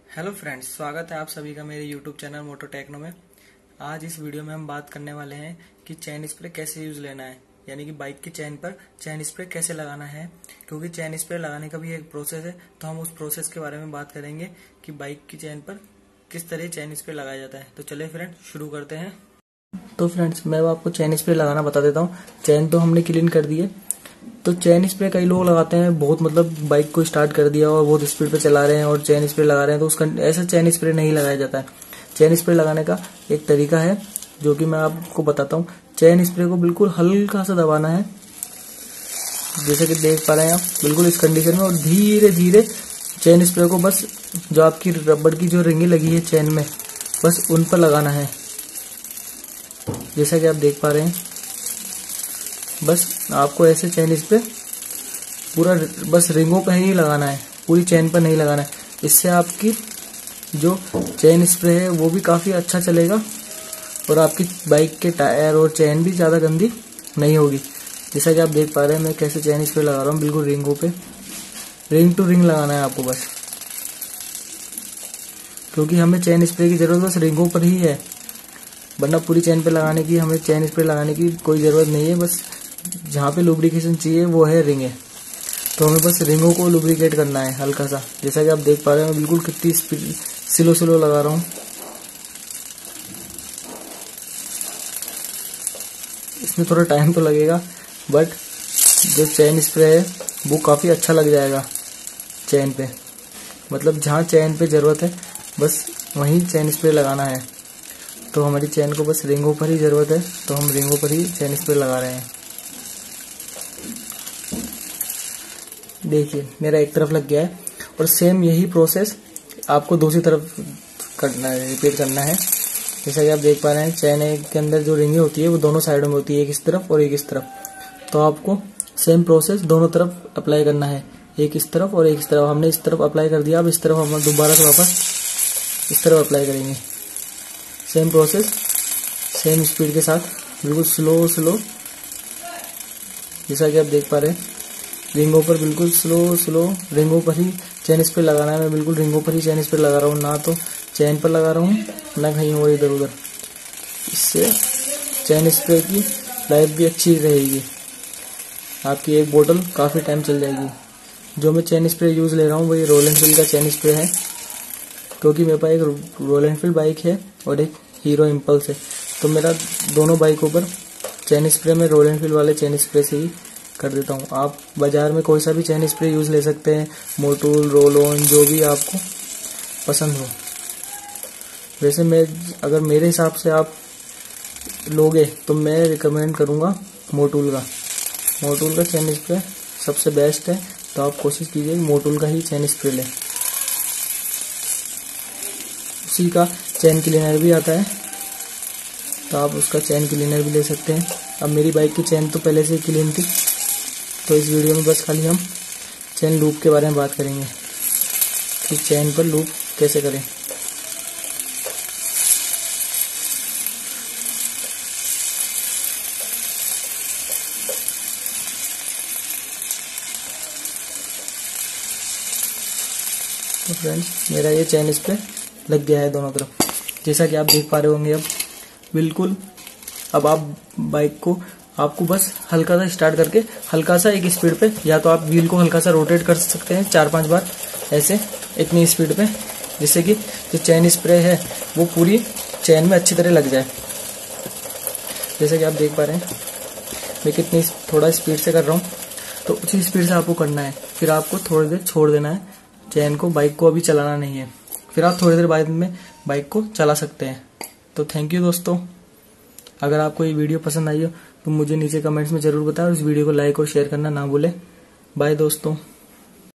Hello friends, स्वागत है आप सभी का मेरे यूट्यूब चैनल मोटो टेक्नो में। आज इस वीडियो में हम बात करने वाले हैं कि चेन स्प्रे कैसे यूज लेना है, यानी कि बाइक की चेन पर चेन स्प्रे कैसे लगाना है। क्योंकि चेन स्प्रे लगाने का भी एक प्रोसेस है, तो हम उस प्रोसेस के बारे में बात करेंगे कि बाइक की चेन पर किस तरह चेन स्प्रे लगाया जाता है। तो चलिए फ्रेंड्स शुरू करते हैं। तो फ्रेंड्स मैं आपको चेन स्प्रे लगाना बता देता हूँ। चेन तो हमने क्लीन कर दी है, तो चेन स्प्रे कई लोग लगाते हैं बहुत, मतलब बाइक को स्टार्ट कर दिया और बहुत स्पीड पे चला रहे हैं और चेन स्प्रे लगा रहे हैं, तो उसका ऐसा चेन स्प्रे नहीं लगाया जाता है। चेन स्प्रे लगाने का एक तरीका है जो कि मैं आपको बताता हूँ। चेन स्प्रे को बिल्कुल हल्का सा दबाना है, जैसे कि देख पा रहे हैं आप, बिल्कुल इस कंडीशन में, और धीरे धीरे चेन स्प्रे को बस जो आपकी रबड़ की जो रिंगे लगी है चेन में, बस उन पर लगाना है, जैसा कि आप देख पा रहे हैं। बस आपको ऐसे चेन स्प्रे पूरा बस रिंगों पर ही लगाना है, पूरी चेन पर नहीं लगाना है। इससे आपकी जो चेन स्प्रे है वो भी काफी अच्छा चलेगा और आपकी बाइक के टायर और चेन भी ज्यादा गंदी नहीं होगी। जैसा कि आप देख पा रहे हैं मैं कैसे चेन स्प्रे लगा रहा हूँ, बिल्कुल रिंगों पे, रिंग टू रिंग लगाना है आपको बस, क्योंकि हमें चेन स्प्रे की जरूरत बस रिंगों पर ही है, वरना पूरी चेन पे लगाने की, हमें चेन स्प्रे लगाने की कोई जरूरत नहीं है। बस जहाँ पे लुब्रिकेशन चाहिए वो है रिंगे, तो हमें बस रिंगों को लुब्रिकेट करना है हल्का सा। जैसा कि आप देख पा रहे हैं मैं बिल्कुल कितनी स्पीड स्लो स्लो लगा रहा हूँ। इसमें थोड़ा टाइम तो लगेगा, बट जो चेन स्प्रे है वो काफी अच्छा लग जाएगा चेन पे, मतलब जहाँ चेन पे जरूरत है बस वहीं चेन स्प्रे लगाना है। तो हमारी चेन को बस रिंगों पर ही जरूरत है, तो हम रिंगों पर ही चेन स्प्रे लगा रहे हैं। देखिए मेरा एक तरफ लग गया है, और सेम यही प्रोसेस आपको दूसरी तरफ करना है, रिपीट करना है। जैसा कि आप देख पा रहे हैं चेन के अंदर जो रिंगे होती है वो दोनों साइडों में होती है, एक इस तरफ और एक इस तरफ। तो आपको सेम प्रोसेस दोनों तरफ अप्लाई करना है, एक इस तरफ और एक इस तरफ। हमने इस तरफ अप्लाई कर दिया, अब इस तरफ हम दोबारा से वापस इस तरफ अप्लाई करेंगे। सेम प्रोसेस सेम स्पीड के साथ, बिल्कुल स्लो स्लो, जैसा कि आप देख पा रहे हैं रिंगों पर बिल्कुल स्लो स्लो रिंगों पर ही चेन स्प्रे लगाना है। मैं बिल्कुल रिंगों पर ही चेन स्प्रे लगा रहा हूँ, ना तो चेन पर लगा रहा हूँ ना कहीं और इधर उधर। इससे चेन स्प्रे की लाइफ भी अच्छी रहेगी, आपकी एक बोतल काफी टाइम चल जाएगी। जो मैं चेन स्प्रे यूज ले रहा हूँ वो ये रॉयल एनफील्ड का चेन स्प्रे है, क्योंकि मेरे पास एक रॉयल एनफील्ड बाइक है और एक हीरो इम्पल्स है, तो मेरा दोनों बाइकों पर चेन स्प्रे में रॉयल एनफील्ड वाले चेन स्प्रे से ही कर देता हूँ। आप बाजार में कोई सा भी चेन स्प्रे यूज ले सकते हैं, मोटूल, रोल ऑन, जो भी आपको पसंद हो। वैसे मैं अगर मेरे हिसाब से आप लोगे तो मैं रिकमेंड करूँगा मोटूल का चेन स्प्रे सबसे बेस्ट है। तो आप कोशिश कीजिए मोटूल का ही चेन स्प्रे लें। उसी का चेन क्लीनर भी आता है, तो आप उसका चेन क्लीनर भी ले सकते हैं। अब मेरी बाइक की चेन तो पहले से ही क्लीन थी, तो इस वीडियो में बस खाली हम चेन लूप के बारे में बात करेंगे कि चेन पर लूप कैसे करें। तो फ्रेंड्स मेरा ये चेन स्प्रे लग गया है दोनों तरफ, जैसा कि आप देख पा रहे होंगे। अब बिल्कुल, अब आप बाइक को आपको बस हल्का सा स्टार्ट करके हल्का सा एक स्पीड पे, या तो आप व्हील को हल्का सा रोटेट कर सकते हैं 4-5 बार ऐसे, इतनी स्पीड पे, जिससे कि जो चेन स्प्रे है वो पूरी चेन में अच्छी तरह लग जाए। जैसे कि आप देख पा रहे हैं मैं कितनी थोड़ा स्पीड से कर रहा हूँ, तो उसी स्पीड से आपको करना है। फिर आपको थोड़ी देर छोड़ देना है चेन को, बाइक को अभी चलाना नहीं है, फिर आप थोड़ी देर बाद में बाइक को चला सकते हैं। तो थैंक यू दोस्तों, अगर आपको ये वीडियो पसंद आई हो तो मुझे नीचे कमेंट्स में जरूर बताएं, और इस वीडियो को लाइक और शेयर करना ना भूलें। बाय दोस्तों।